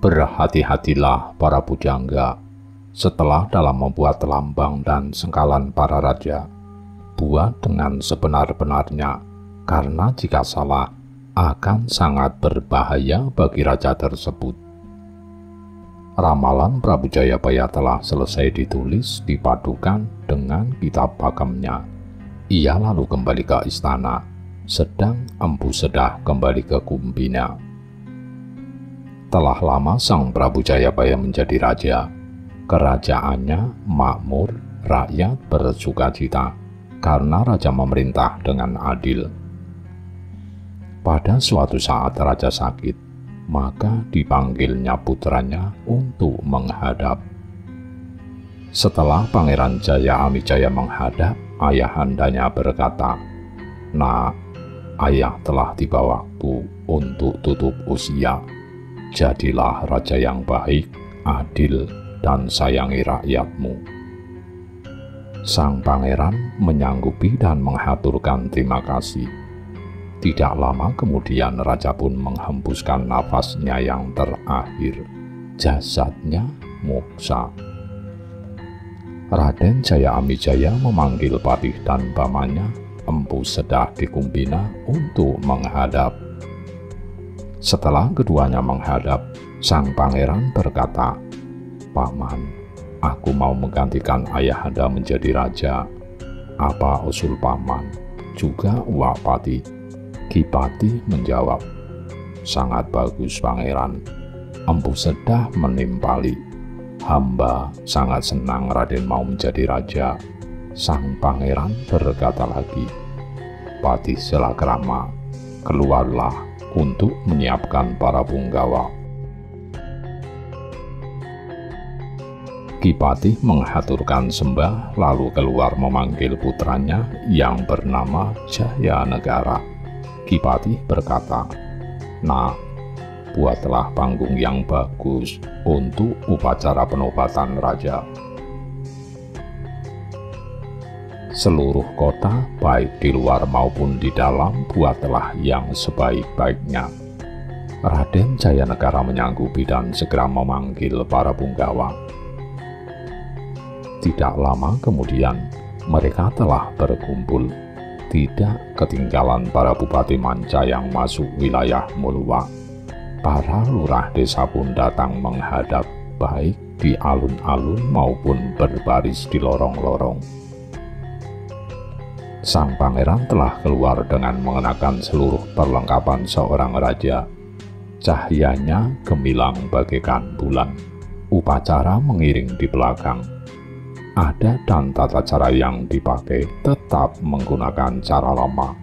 Berhati-hatilah para pujangga, setelah dalam membuat lambang dan sengkalan para raja, buat dengan sebenar-benarnya, karena jika salah akan sangat berbahaya bagi raja tersebut. Ramalan Prabu Jayabaya telah selesai ditulis dipadukan dengan kitab pakemnya. Ia lalu kembali ke istana, sedang Empu Sedah kembali ke Kumbina. Telah lama sang Prabu Jayabaya menjadi raja. Kerajaannya makmur, rakyat bersukacita, karena raja memerintah dengan adil. Pada suatu saat raja sakit, maka dipanggilnya putranya untuk menghadap. Setelah Pangeran Jaya Amijaya menghadap, ayahandanya berkata, "Nak, ayah telah tiba waktu untuk tutup usia. Jadilah raja yang baik, adil, dan sayangi rakyatmu." Sang pangeran menyanggupi dan menghaturkan terima kasih. Tidak lama kemudian raja pun menghembuskan nafasnya yang terakhir. Jasadnya moksa. Raden Jaya Amijaya memanggil patih dan pamannya, Empu Sedah di Kumbina, untuk menghadap. Setelah keduanya menghadap, sang pangeran berkata, "Paman, aku mau menggantikan ayahanda menjadi raja. Apa usul paman?" Juga uak patih. Ki Patih menjawab, "Sangat bagus, pangeran." Empu Sedah menimpali, "Hamba sangat senang Raden mau menjadi raja." Sang pangeran berkata lagi, "Patih Selakrama, keluarlah untuk menyiapkan para punggawa." Ki Patih menghaturkan sembah lalu keluar memanggil putranya yang bernama Jayanegara. Ki Patih berkata, "Nak, buatlah panggung yang bagus untuk upacara penobatan raja." Seluruh kota, baik di luar maupun di dalam, buatlah yang sebaik-baiknya. Raden Jayanegara menyanggupi dan segera memanggil para punggawa. Tidak lama kemudian, mereka telah berkumpul. Tidak ketinggalan para bupati manca yang masuk wilayah Muluwa. Para lurah desa pun datang menghadap, baik di alun-alun maupun berbaris di lorong-lorong. Sang pangeran telah keluar dengan mengenakan seluruh perlengkapan seorang raja. Cahayanya gemilang bagaikan bulan. Upacara mengiring di belakang. Adat dan tata cara yang dipakai tetap menggunakan cara lama.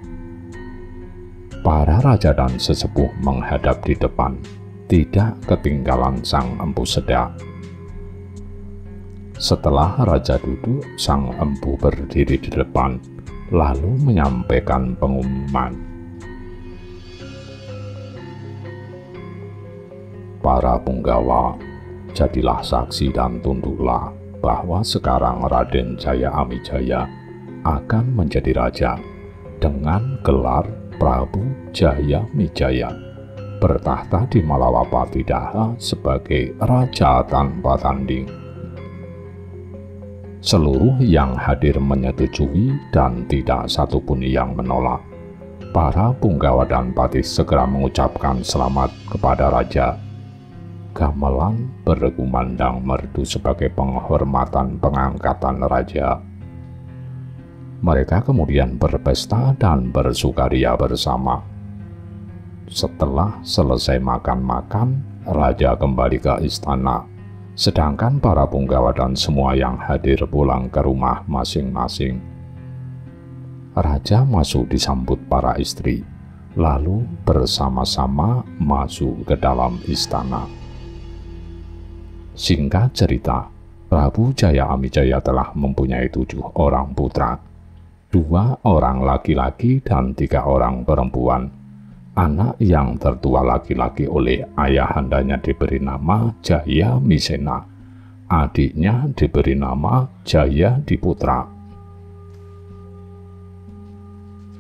Para raja dan sesepuh menghadap di depan, tidak ketinggalan sang Empu Sedah. Setelah raja duduk, sang empu berdiri di depan, lalu menyampaikan pengumuman. "Para punggawa, jadilah saksi dan tunduklah bahwa sekarang Raden Jaya Amijaya akan menjadi raja dengan gelar Prabu Jaya Mijaya, bertahta di Malawapatidaha sebagai raja tanpa tanding." Seluruh yang hadir menyetujui dan tidak satupun yang menolak. Para punggawa dan patih segera mengucapkan selamat kepada raja. Gamelan berkumandang merdu sebagai penghormatan pengangkatan raja. Mereka kemudian berpesta dan bersukaria bersama. Setelah selesai makan-makan, raja kembali ke istana. Sedangkan para punggawa dan semua yang hadir pulang ke rumah masing-masing. Raja masuk disambut para istri, lalu bersama-sama masuk ke dalam istana. Singkat cerita, Prabu Jaya Amijaya telah mempunyai 7 orang putra, 2 orang laki-laki dan 3 orang perempuan. Anak yang tertua laki-laki oleh ayahandanya diberi nama Jaya Misena, adiknya diberi nama Jaya Diputra.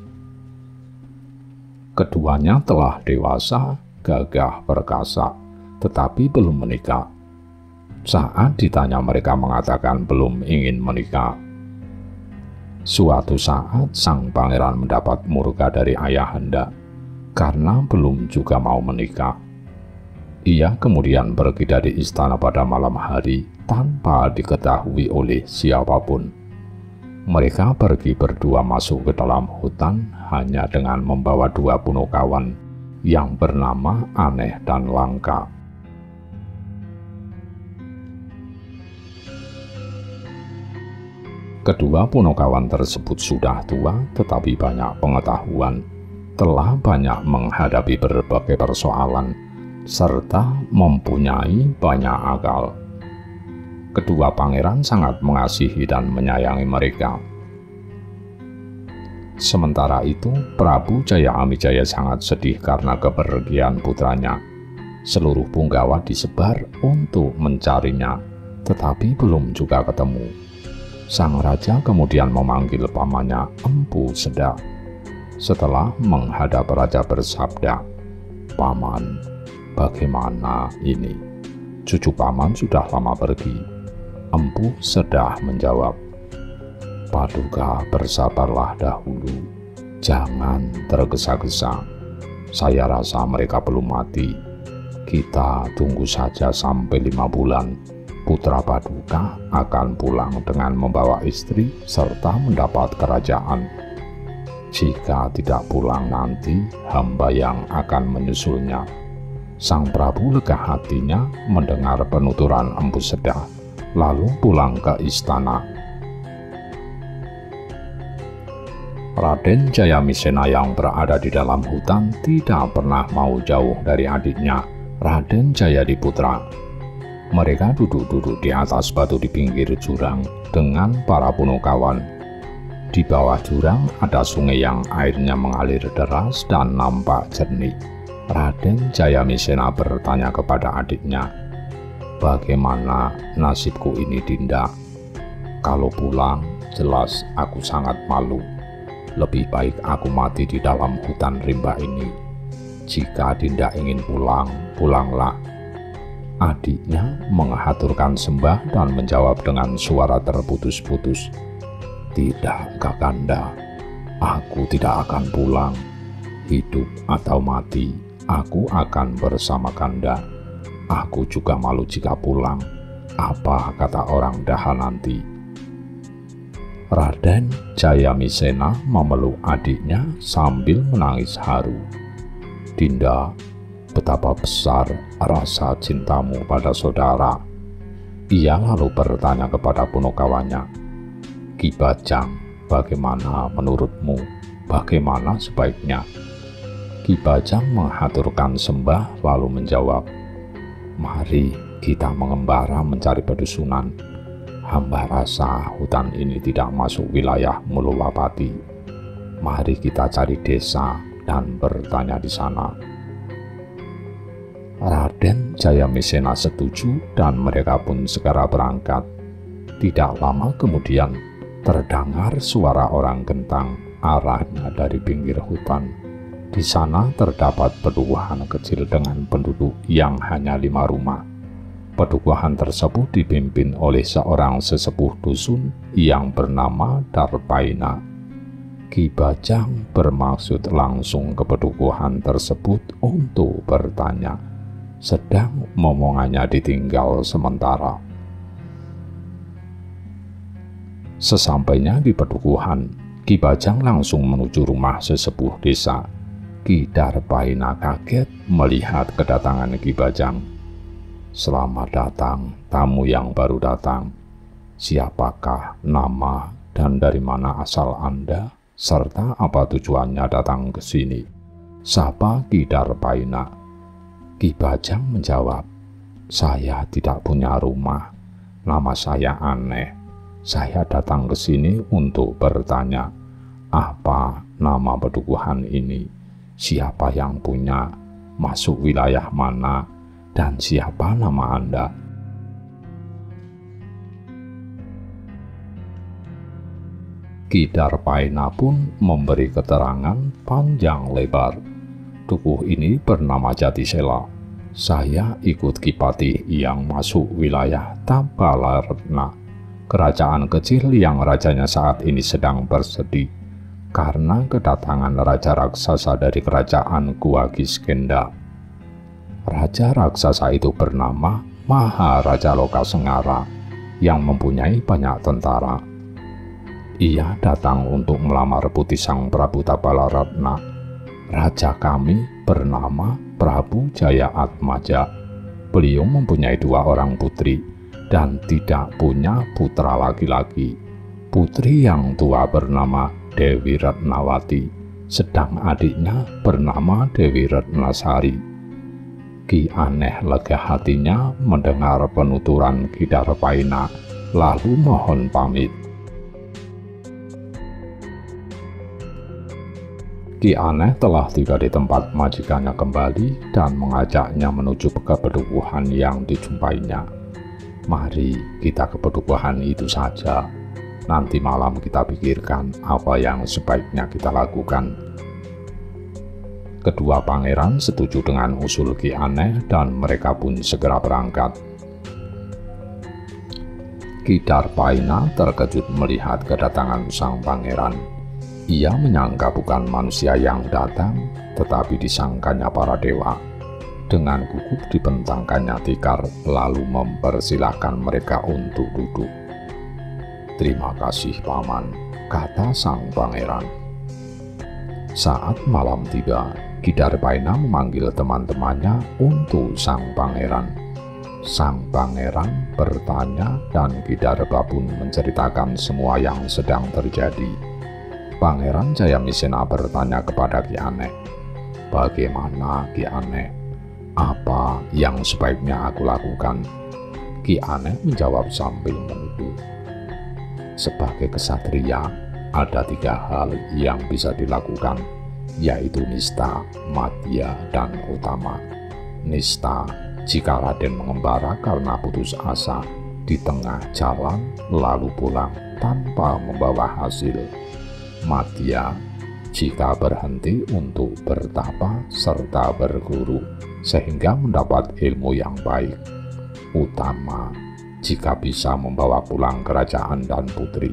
Keduanya telah dewasa, gagah perkasa, tetapi belum menikah. Saat ditanya mereka mengatakan belum ingin menikah. Suatu saat sang pangeran mendapat murka dari ayahanda karena belum juga mau menikah. Ia kemudian pergi dari istana pada malam hari tanpa diketahui oleh siapapun. Mereka pergi berdua masuk ke dalam hutan hanya dengan membawa 2 punokawan yang bernama Aneh dan Langka. Kedua punokawan tersebut sudah tua tetapi banyak pengetahuan, telah banyak menghadapi berbagai persoalan, serta mempunyai banyak akal. Kedua pangeran sangat mengasihi dan menyayangi mereka. Sementara itu, Prabu Jaya Amijaya sangat sedih karena kepergian putranya. Seluruh Punggawa disebar untuk mencarinya, tetapi belum juga ketemu. Sang raja kemudian memanggil pamannya Empu Sedak. Setelah menghadap raja bersabda, "Paman, bagaimana ini? Cucu paman sudah lama pergi." Empu Sedak menjawab, "Paduka, bersabarlah dahulu. Jangan tergesa-gesa. Saya rasa mereka belum mati. Kita tunggu saja sampai 5 bulan. Putra Paduka akan pulang dengan membawa istri serta mendapat kerajaan. Jika tidak pulang nanti, hamba yang akan menyusulnya." Sang Prabu lega hatinya mendengar penuturan Empu Sedak, lalu pulang ke istana. Raden Jayamisena yang berada di dalam hutan tidak pernah mau jauh dari adiknya, Raden Jayadiputra. Mereka duduk-duduk di atas batu di pinggir jurang dengan para punokawan. Di bawah jurang ada sungai yang airnya mengalir deras dan nampak jernih. Raden Jayamisena bertanya kepada adiknya, "Bagaimana nasibku ini, Dinda? Kalau pulang, jelas aku sangat malu. Lebih baik aku mati di dalam hutan rimba ini. Jika Dinda ingin pulang, pulanglah." Adiknya menghaturkan sembah dan menjawab dengan suara terputus-putus, "Tidak, Kakanda, aku tidak akan pulang. Hidup atau mati, aku akan bersama Kanda. Aku juga malu jika pulang. Apa kata orang daha nanti?" Raden Jayamisena memeluk adiknya sambil menangis haru. "Dinda, betapa besar rasa cintamu pada saudara." Ia lalu bertanya kepada punokawannya, "Ki Bajang, bagaimana menurutmu? Bagaimana sebaiknya?" Ki Bajang menghaturkan sembah lalu menjawab, "Mari kita mengembara mencari pedusunan. Hamba rasa hutan ini tidak masuk wilayah Mulowapati. Mari kita cari desa dan bertanya di sana." Raden Jayamisena setuju dan mereka pun segera berangkat. Tidak lama kemudian terdengar suara orang gentang, arahnya dari pinggir hutan. Di sana terdapat pedukuhan kecil dengan penduduk yang hanya 5 rumah. Pedukuhan tersebut dipimpin oleh seorang sesepuh dusun yang bernama Darpaina. Ki Bajang bermaksud langsung ke pedukuhan tersebut untuk bertanya, sedang momongannya ditinggal sementara. Sesampainya di pedukuhan, Ki Bajang langsung menuju rumah sesepuh desa. Ki Darpaina kaget melihat kedatangan Ki Bajang. "Selamat datang, tamu yang baru datang. Siapakah nama dan dari mana asal Anda, serta apa tujuannya datang ke sini?" sapa Ki Darpaina. Ki Bajang menjawab, "Saya tidak punya rumah. Nama saya Aneh. Saya datang ke sini untuk bertanya, apa nama pedukuhan ini? Siapa yang punya? Masuk wilayah mana? Dan siapa nama Anda?" Ki Darpaina pun memberi keterangan panjang lebar. Dukuh ini bernama Jatisela. Saya ikut Kipatih yang masuk wilayah Tabalarna, kerajaan kecil yang rajanya saat ini sedang bersedih karena kedatangan raja raksasa dari kerajaan Gua Kiskenda. Raja raksasa itu bernama Maharaja Lokasengara yang mempunyai banyak tentara. Ia datang untuk melamar putri Sang Prabu Tabalarna. Raja kami bernama Prabu Jaya Atmaja. Beliau mempunyai 2 orang putri dan tidak punya putra laki-laki. Putri yang tua bernama Dewi Ratnawati, sedang adiknya bernama Dewi Ratnasari. Ki Aneh lega hatinya mendengar penuturan Ki Darpaina, lalu mohon pamit. Ki Aneh telah tiba di tempat majikannya kembali dan mengajaknya menuju ke pedukuhan yang dijumpainya. Mari kita ke pedukuhan itu saja. Nanti malam kita pikirkan apa yang sebaiknya kita lakukan. Kedua pangeran setuju dengan usul Ki Aneh dan mereka pun segera berangkat. Ki Darpaina terkejut melihat kedatangan sang pangeran. Ia menyangka bukan manusia yang datang, tetapi disangkanya para dewa. Dengan gugup dibentangkannya tikar, lalu mempersilahkan mereka untuk duduk. "Terima kasih, Paman," kata sang pangeran. Saat malam tiba, Ki Darpaina memanggil teman-temannya untuk sang pangeran. Sang pangeran bertanya dan Ki Darpa pun menceritakan semua yang sedang terjadi. Pangeran Jayamisena bertanya kepada Ki Aneh, "Bagaimana Ki Aneh? Apa yang sebaiknya aku lakukan?" Ki Aneh menjawab sambil menunduk, "Sebagai kesatria, ada 3 hal yang bisa dilakukan, yaitu nista, madya, dan utama. Nista, jika Raden mengembara karena putus asa di tengah jalan lalu pulang tanpa membawa hasil. Madya, jika berhenti untuk bertapa serta berguru sehingga mendapat ilmu yang baik. Utama, jika bisa membawa pulang kerajaan dan putri."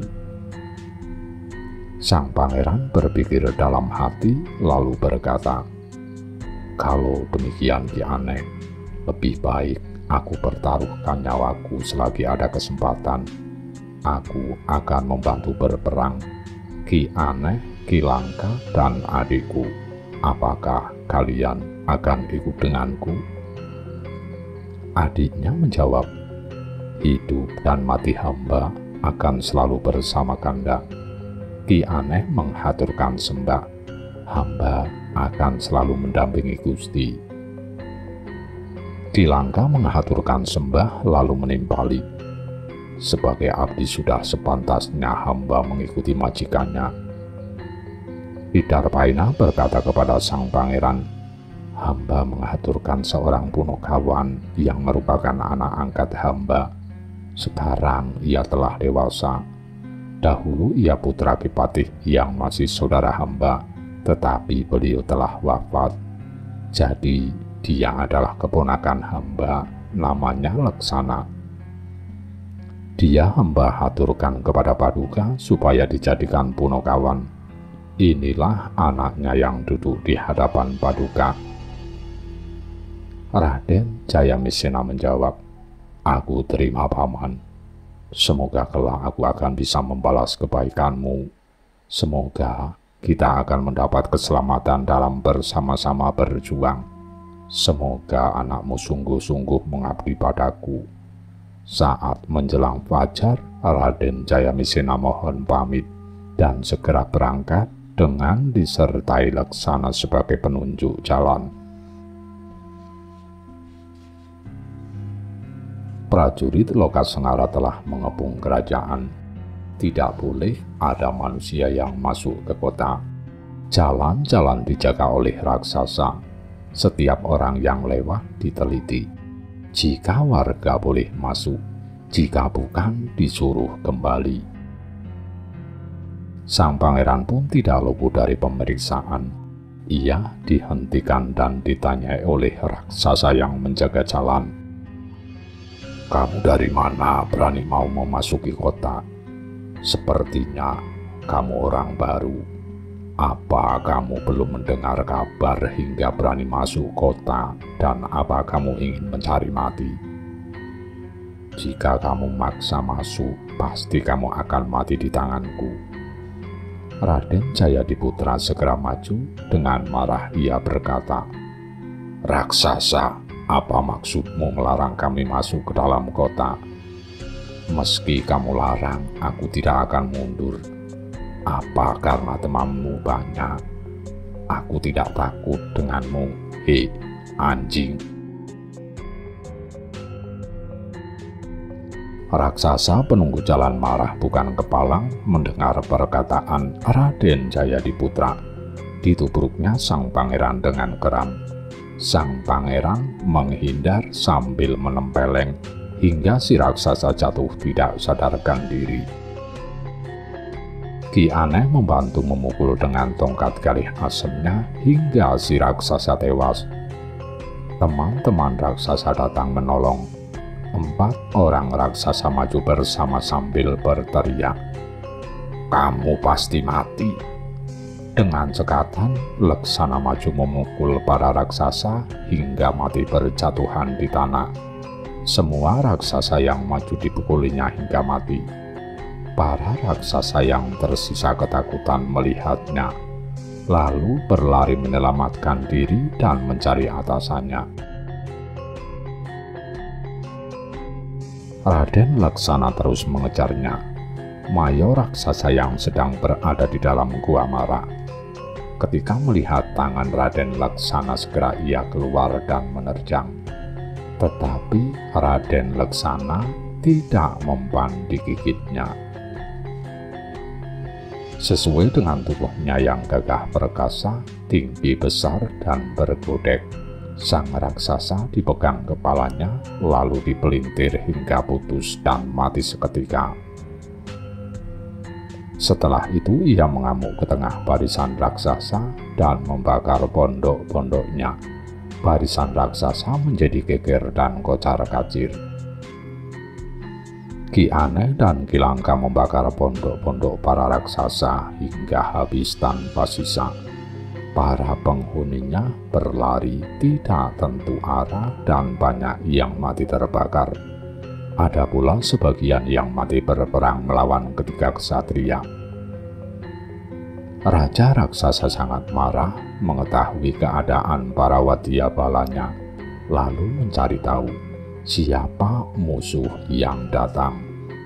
Sang pangeran berpikir dalam hati lalu berkata, "Kalau demikian Ki Aneh, lebih baik aku pertaruhkan nyawaku selagi ada kesempatan. Aku akan membantu berperang. Ki Aneh, Ki Langka, dan adikku, apakah kalian akan ikut denganku?" Adiknya menjawab, "Hidup dan mati hamba akan selalu bersama Kanda." Ki Aneh menghaturkan sembah, "Hamba akan selalu mendampingi Gusti." Ki Langka menghaturkan sembah lalu menimpali, "Sebagai abdi sudah sepantasnya hamba mengikuti majikannya." Ki Darpaina berkata kepada sang pangeran, "Hamba menghaturkan seorang punakawan yang merupakan anak angkat hamba. Sekarang ia telah dewasa. Dahulu ia putra Kipatih yang masih saudara hamba, tetapi beliau telah wafat. Jadi dia adalah keponakan hamba, namanya Laksana. Dia hamba haturkan kepada Paduka supaya dijadikan punakawan. Inilah anaknya yang duduk di hadapan Paduka." Raden Jayamisena menjawab, "Aku terima Paman. Semoga kelak aku akan bisa membalas kebaikanmu. Semoga kita akan mendapat keselamatan dalam bersama-sama berjuang. Semoga anakmu sungguh-sungguh mengabdi padaku." Saat menjelang fajar, Raden Jayamisena mohon pamit dan segera berangkat dengan disertai Laksana sebagai penunjuk jalan. Prajurit Lokasengara telah mengepung kerajaan. Tidak boleh ada manusia yang masuk ke kota. Jalan-jalan dijaga oleh raksasa. Setiap orang yang lewat diteliti. Jika warga boleh masuk, jika bukan disuruh kembali. Sang pangeran pun tidak luput dari pemeriksaan. Ia dihentikan dan ditanyai oleh raksasa yang menjaga jalan. "Kamu dari mana berani mau memasuki kota? Sepertinya kamu orang baru. Apa kamu belum mendengar kabar hingga berani masuk kota, dan apa kamu ingin mencari mati? Jika kamu maksa masuk, pasti kamu akan mati di tanganku." Raden Jayadiputra segera maju. Dengan marah ia berkata, "Raksasa, apa maksudmu melarang kami masuk ke dalam kota? Meski kamu larang, aku tidak akan mundur. Apa karena temanmu banyak? Aku tidak takut denganmu, hei anjing." Raksasa penunggu jalan marah bukan kepalang mendengar perkataan Raden Jayadiputra. Ditubruknya sang pangeran dengan keran. Sang pangeran menghindar sambil menempeleng hingga si raksasa jatuh tidak sadarkan diri. Ki Aneh membantu memukul dengan tongkat galih asemnya hingga si raksasa tewas. Teman-teman raksasa datang menolong. 4 orang raksasa maju bersama sambil berteriak, "Kamu pasti mati." Dengan cekatan, Leksana maju memukul para raksasa hingga mati berjatuhan di tanah. Semua raksasa yang maju dipukulinya hingga mati. Para raksasa yang tersisa ketakutan melihatnya, lalu berlari menyelamatkan diri dan mencari atasannya. Raden Leksana terus mengejarnya. Mayor raksasa yang sedang berada di dalam gua marah. Ketika melihat tangan Raden Leksana, segera ia keluar dan menerjang. Tetapi Raden Leksana tidak mempan digigitnya. Sesuai dengan tubuhnya yang gagah perkasa, tinggi besar dan bergodek, sang raksasa dipegang kepalanya, lalu dipelintir hingga putus dan mati seketika. Setelah itu ia mengamuk ke tengah barisan raksasa dan membakar pondok-pondoknya. Barisan raksasa menjadi geger dan kocar-kacir. Ki Aneh dan Ki Langka membakar pondok-pondok para raksasa hingga habis tanpa sisa. Para penghuninya berlari tidak tentu arah dan banyak yang mati terbakar. Ada pula sebagian yang mati berperang melawan ketiga ksatria. Raja raksasa sangat marah mengetahui keadaan para wadyabalanya, lalu mencari tahu siapa musuh yang datang.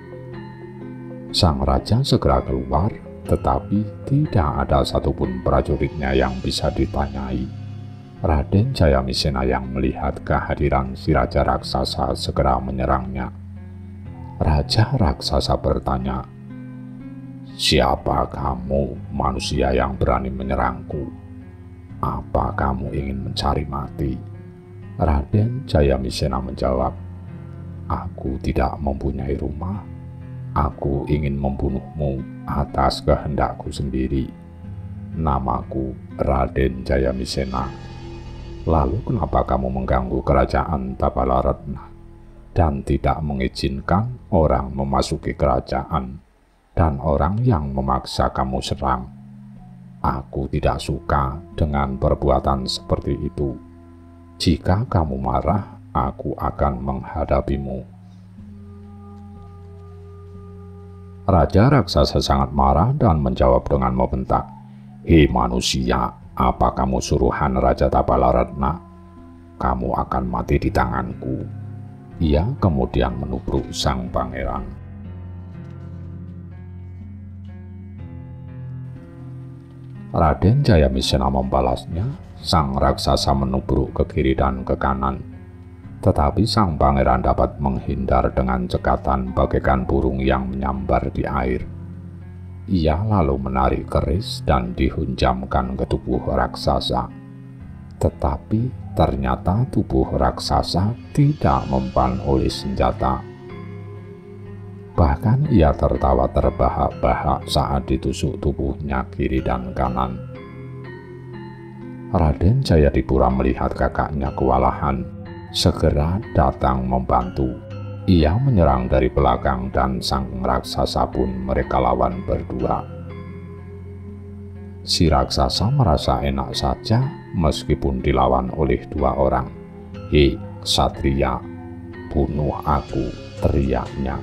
Sang raja segera keluar, tetapi tidak ada satupun prajuritnya yang bisa ditanyai. Raden Jayamisena yang melihat kehadiran si raja raksasa segera menyerangnya. Raja raksasa bertanya, "Siapa kamu, manusia yang berani menyerangku? Apa kamu ingin mencari mati?" Raden Jayamisena menjawab, "Aku tidak mempunyai rumah. Aku ingin membunuhmu atas kehendakku sendiri. Namaku Raden Jayamisena. Lalu kenapa kamu mengganggu kerajaan Tapalaretna dan tidak mengizinkan orang memasuki kerajaan dan orang yang memaksa kamu serang? Aku tidak suka dengan perbuatan seperti itu. Jika kamu marah, aku akan menghadapimu." Raja raksasa sangat marah dan menjawab dengan membentak, "Hei manusia, apa kamu suruhan Raja Tapalaretna? Kamu akan mati di tanganku." Ia kemudian menubruk sang pangeran. Raden Jayamisena membalasnya. Sang raksasa menubruk ke kiri dan ke kanan. Tetapi sang pangeran dapat menghindar dengan cekatan bagaikan burung yang menyambar di air. Ia lalu menarik keris dan dihunjamkan ke tubuh raksasa. Tetapi ternyata tubuh raksasa tidak mempan oleh senjata. Bahkan ia tertawa terbahak-bahak saat ditusuk tubuhnya kiri dan kanan. Raden Jayadipura melihat kakaknya kewalahan, segera datang membantu. Ia menyerang dari belakang dan sang raksasa pun mereka lawan berdua. Si raksasa merasa enak saja meskipun dilawan oleh dua orang. "Hei, ksatria, bunuh aku!" teriaknya.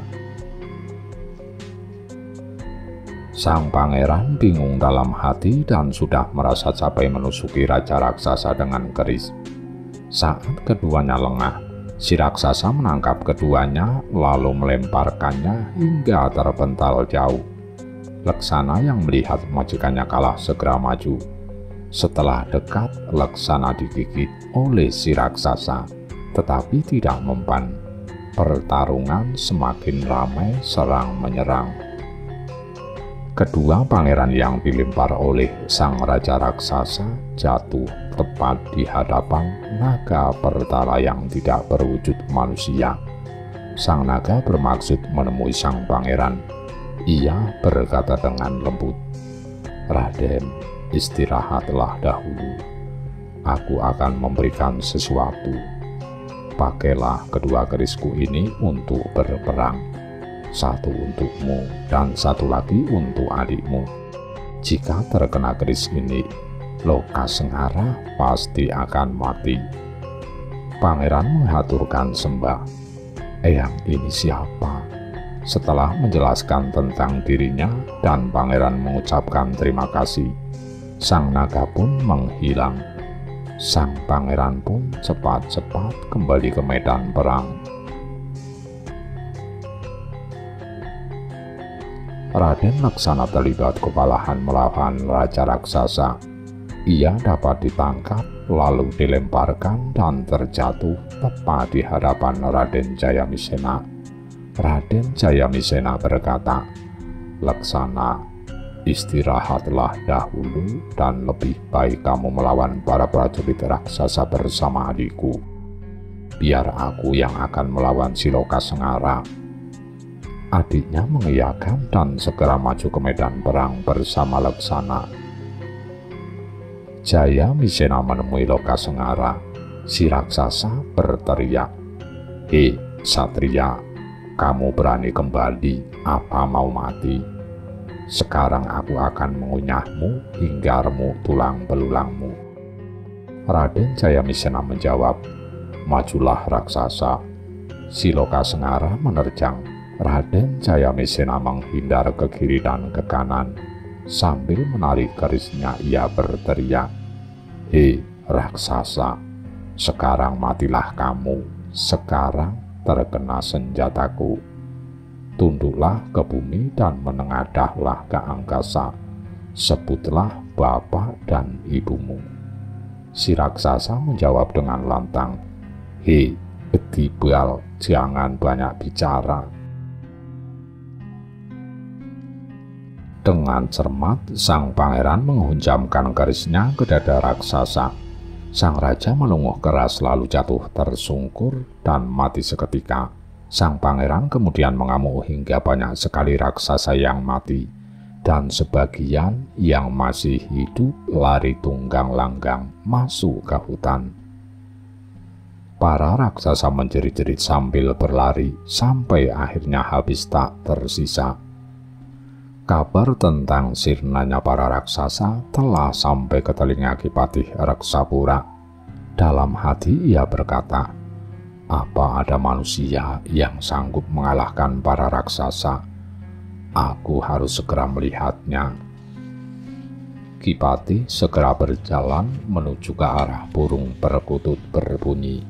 Sang pangeran bingung dalam hati dan sudah merasa capek menusuki raja raksasa dengan keris. Saat keduanya lengah, si raksasa menangkap keduanya lalu melemparkannya hingga terpental jauh. Laksana yang melihat majikannya kalah segera maju. Setelah dekat, Laksana digigit oleh si raksasa, tetapi tidak mempan. Pertarungan semakin ramai serang menyerang. Kedua pangeran yang dilempar oleh sang raja raksasa jatuh tepat di hadapan naga pertala yang tidak berwujud manusia. Sang naga bermaksud menemui sang pangeran. Ia berkata dengan lembut, "Raden, istirahatlah dahulu. Aku akan memberikan sesuatu. Pakailah kedua kerisku ini untuk berperang. Satu untukmu dan satu lagi untuk adikmu. Jika terkena keris ini, Lokasenggara pasti akan mati." Pangeran mengaturkan sembah. "Eyang ini siapa?" Setelah menjelaskan tentang dirinya dan pangeran mengucapkan terima kasih, sang naga pun menghilang. Sang pangeran pun cepat-cepat kembali ke medan perang. Raden Laksana terlibat kewalahan melawan raja raksasa. Ia dapat ditangkap lalu dilemparkan dan terjatuh tepat di hadapan Raden Jayamisena. Raden Jayamisena berkata, "Laksana, istirahatlah dahulu dan lebih baik kamu melawan para prajurit raksasa bersama adikku. Biar aku yang akan melawan si Lokasenggara." Adiknya mengiyakan dan segera maju ke medan perang bersama Laksana. Jayamisena menemui Lokasenggara. Si raksasa berteriak, "Hei, Satria, kamu berani kembali apa mau mati? Sekarang aku akan mengunyahmu hingga remuk tulang belulangmu." Raden Jayamisena menjawab, "Majulah raksasa." Si Lokasenggara menerjang. Raden Jayamisena menghindar ke kiri dan ke kanan. Sambil menarik kerisnya ia berteriak, "Hei raksasa, sekarang matilah kamu. Sekarang terkena senjataku. Tunduklah ke bumi dan menengadahlah ke angkasa. Sebutlah bapak dan ibumu." Si raksasa menjawab dengan lantang, "Hei Bedibal, jangan banyak bicara." Dengan cermat, sang pangeran menghunjamkan kerisnya ke dada raksasa. Sang raja melunguh keras lalu jatuh tersungkur dan mati seketika. Sang pangeran kemudian mengamuk hingga banyak sekali raksasa yang mati, dan sebagian yang masih hidup lari tunggang langgang masuk ke hutan. Para raksasa menjerit-jerit sambil berlari sampai akhirnya habis tak tersisa. Kabar tentang sirnanya para raksasa telah sampai ke telinga Kipatih Raksapura. Dalam hati ia berkata, "Apa ada manusia yang sanggup mengalahkan para raksasa? Aku harus segera melihatnya." Kipatih segera berjalan menuju ke arah burung perkutut berbunyi.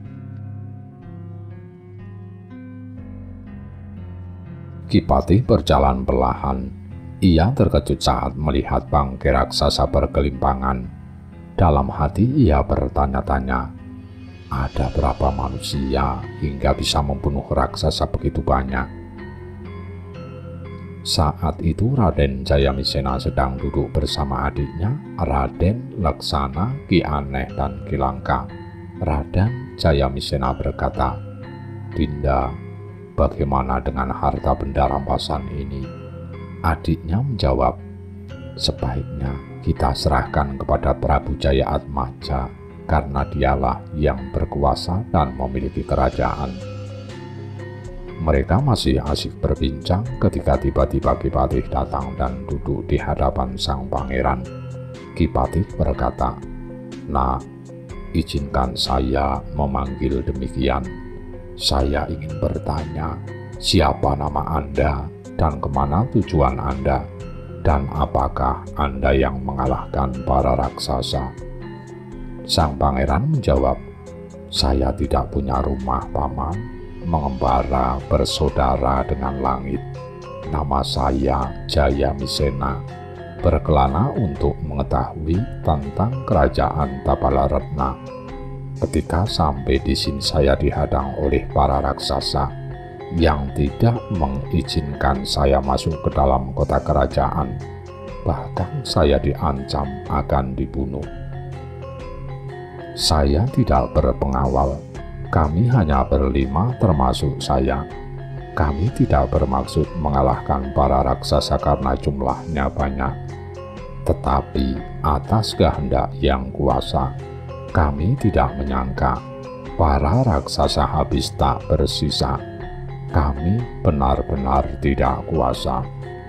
Kipatih berjalan perlahan. Ia terkejut saat melihat bangkai raksasa bergelimpangan. Dalam hati ia bertanya-tanya, ada berapa manusia hingga bisa membunuh raksasa begitu banyak? Saat itu Raden Jayamisena sedang duduk bersama adiknya, Raden Laksana, Ki Aneh, dan Ki Langka. Raden Jayamisena berkata, "Dinda, bagaimana dengan harta benda rampasan ini?" Adiknya menjawab, "Sebaiknya kita serahkan kepada Prabu Jayaatmaja, karena dialah yang berkuasa dan memiliki kerajaan." Mereka masih asik berbincang ketika tiba-tiba Ki Patih datang dan duduk di hadapan sang pangeran. Ki Patih berkata, "Nah, izinkan saya memanggil demikian. Saya ingin bertanya, siapa nama Anda dan kemana tujuan Anda, dan apakah Anda yang mengalahkan para raksasa?" Sang pangeran menjawab, "Saya tidak punya rumah, Paman, mengembara bersaudara dengan langit. Nama saya Jayamisena, berkelana untuk mengetahui tentang kerajaan Tapalaretna. Ketika sampai di sini saya dihadang oleh para raksasa yang tidak mengizinkan saya masuk ke dalam kota kerajaan. Bahkan saya diancam akan dibunuh. Saya tidak berpengawal. Kami hanya berlima termasuk saya. Kami tidak bermaksud mengalahkan para raksasa karena jumlahnya banyak. Tetapi atas kehendak yang kuasa, kami tidak menyangka para raksasa habis tak bersisa. Kami benar-benar tidak kuasa."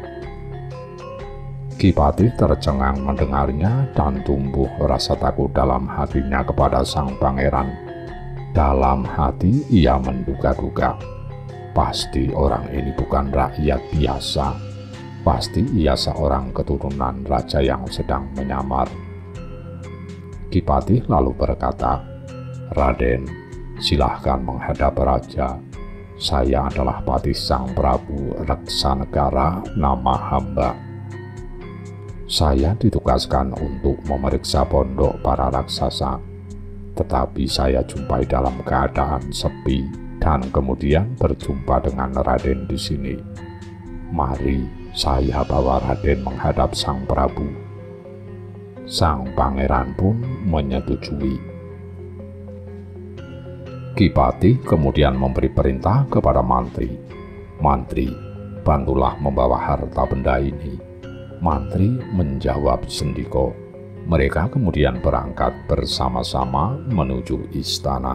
Ki Patih tercengang mendengarnya dan tumbuh rasa takut dalam hatinya kepada sang pangeran. Dalam hati ia menduga-duga, pasti orang ini bukan rakyat biasa. Pasti ia seorang keturunan raja yang sedang menyamar. Ki Patih lalu berkata, "Raden, silahkan menghadap raja. Saya adalah patih Sang Prabu Reksanegara, nama hamba. Saya ditugaskan untuk memeriksa pondok para raksasa. Tetapi saya jumpai dalam keadaan sepi dan kemudian berjumpa dengan Raden di sini. Mari saya bawa Raden menghadap Sang Prabu." Sang pangeran pun menyetujui. Ki Patih kemudian memberi perintah kepada mantri, "Mantri, bantulah membawa harta benda ini." Mantri menjawab sendiko. Mereka kemudian berangkat bersama-sama menuju istana.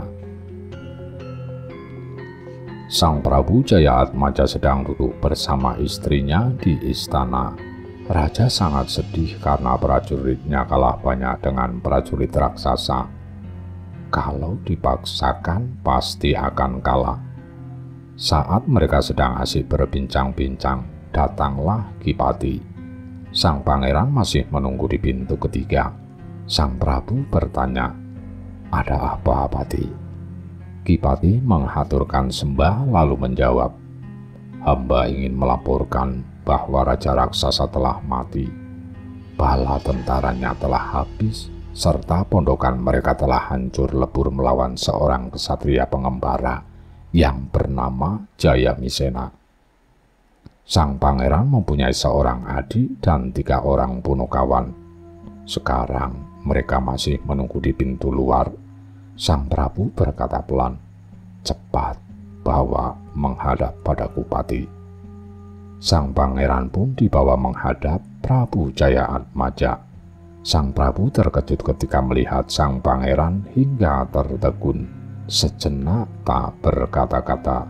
Sang Prabu Jayaatmaja sedang duduk bersama istrinya di istana. Raja sangat sedih karena prajuritnya kalah banyak dengan prajurit raksasa. Kalau dipaksakan pasti akan kalah. Saat mereka sedang asik berbincang-bincang, datanglah Ki Patih. Sang pangeran masih menunggu di pintu ketiga. Sang Prabu bertanya, "Ada apa, Patih?" Ki Patih menghaturkan sembah lalu menjawab, "Hamba ingin melaporkan bahwa Raja Raksasa telah mati. Bala tentaranya telah habis, serta pondokan mereka telah hancur lebur melawan seorang kesatria pengembara yang bernama Jayamisena. Sang pangeran mempunyai seorang adik dan 3 orang punokawan. Sekarang mereka masih menunggu di pintu luar." Sang Prabu berkata pelan, "Cepat bawa menghadap padaku, Patih." Sang pangeran pun dibawa menghadap Prabu Jayaatmaja. Sang Prabu terkejut ketika melihat sang pangeran hingga tertegun. Sejenak tak berkata-kata.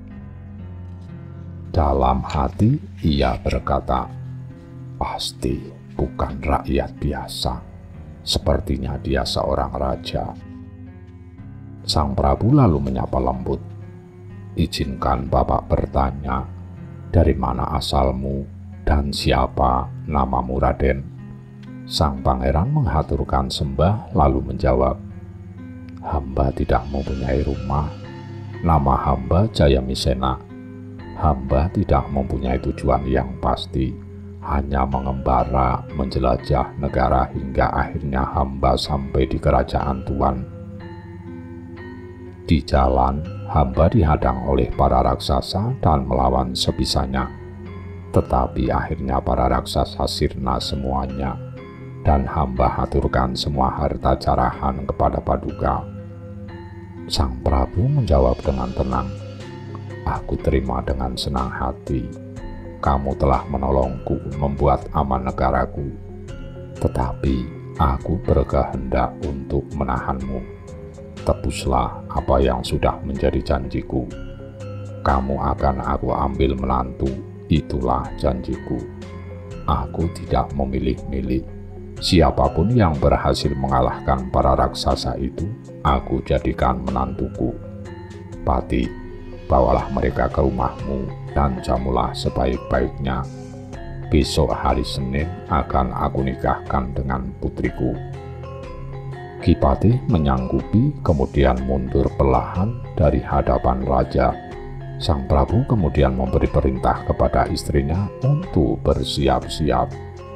Dalam hati ia berkata, "Pasti bukan rakyat biasa. Sepertinya dia seorang raja." Sang Prabu lalu menyapa lembut, "Izinkan Bapak bertanya, dari mana asalmu dan siapa namamu, Raden?" Sang pangeran menghaturkan sembah lalu menjawab, "Hamba tidak mempunyai rumah. Nama hamba Jayamisena. Hamba tidak mempunyai tujuan yang pasti, hanya mengembara menjelajah negara hingga akhirnya hamba sampai di kerajaan Tuan. Di jalan, hamba dihadang oleh para raksasa dan melawan sebisanya. Tetapi akhirnya para raksasa sirna semuanya, dan hamba haturkan semua harta jarahan kepada Paduka." Sang Prabu menjawab dengan tenang, "Aku terima dengan senang hati. Kamu telah menolongku membuat aman negaraku. Tetapi aku berkehendak untuk menahanmu. Tebuslah apa yang sudah menjadi janjiku. Kamu akan aku ambil menantu, itulah janjiku. Aku tidak memilih-milih. Siapapun yang berhasil mengalahkan para raksasa itu, aku jadikan menantuku. Pati, bawalah mereka ke rumahmu dan jamulah sebaik-baiknya. Besok hari Senin akan aku nikahkan dengan putriku. Ki Pati menyanggupi, kemudian mundur perlahan dari hadapan raja. Sang Prabu kemudian memberi perintah kepada istrinya untuk bersiap-siap.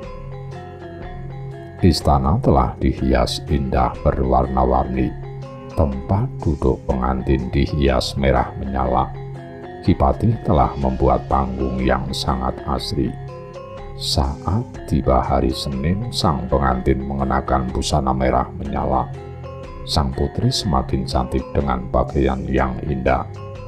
Istana telah dihias indah berwarna-warni. Tempat duduk pengantin dihias merah menyala. Ki Pati telah membuat panggung yang sangat asri. Saat tiba hari Senin, sang pengantin mengenakan busana merah menyala. Sang putri semakin cantik dengan pakaian yang indah.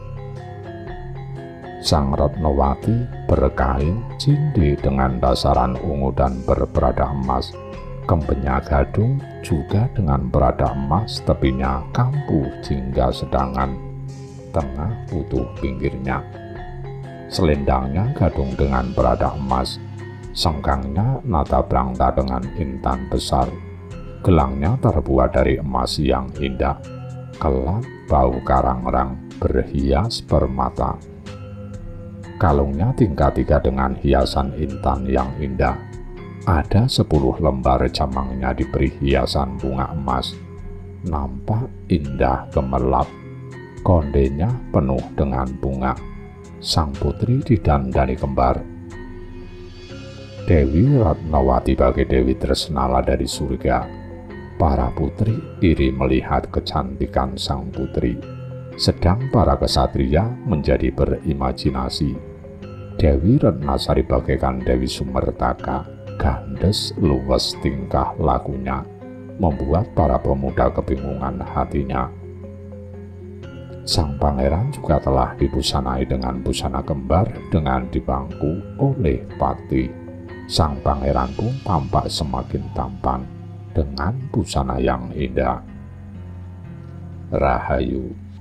Sang Ratnawati berkain cindi dengan dasaran ungu dan berperada emas. Kembennya gadung juga dengan perada emas, tepinya kampuh jingga sedangkan tengah utuh pinggirnya. Selendangnya gadung dengan perada emas, sengkangnya nata brangta dengan intan besar, gelangnya terbuat dari emas yang indah, kelat bau karangrang berhias permata. Kalungnya tingkat 3 dengan hiasan intan yang indah. Ada 10 lembar jamangnya diberi hiasan bunga emas. Nampak indah gemerlap. Kondenya penuh dengan bunga. Sang putri didandani kembar. Dewi Ratnawati bagai Dewi Tresnala dari surga. Para putri iri melihat kecantikan sang putri. Sedang para kesatria menjadi berimajinasi. Dewi Ratnasari bagaikan Dewi Sumertaka. Gandes luwes tingkah lakunya, membuat para pemuda kebingungan hatinya. Sang pangeran juga telah dibusanai dengan busana kembar dengan dibangku oleh Pati. Sang pangeran pun tampak semakin tampan dengan busana yang indah. Rahayu.